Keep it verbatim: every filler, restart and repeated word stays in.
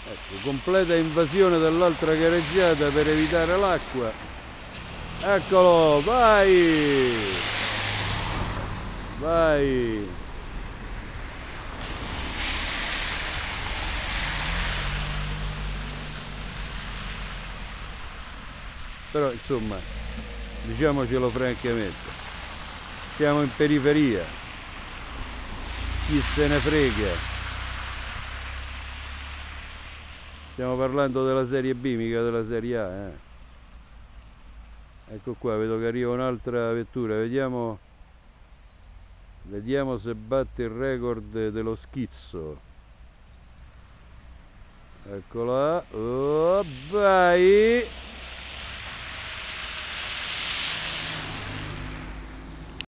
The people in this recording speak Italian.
Ecco, completa invasione dell'altra gareggiata per evitare l'acqua. Eccolo, vai! Vai! Però insomma, diciamocelo francamente, siamo in periferia, chi se ne frega. Stiamo parlando della serie B, mica della serie A, eh. Ecco qua, vedo che arriva un'altra vettura, vediamo, vediamo se batte il record dello schizzo. Eccola, oh, vai!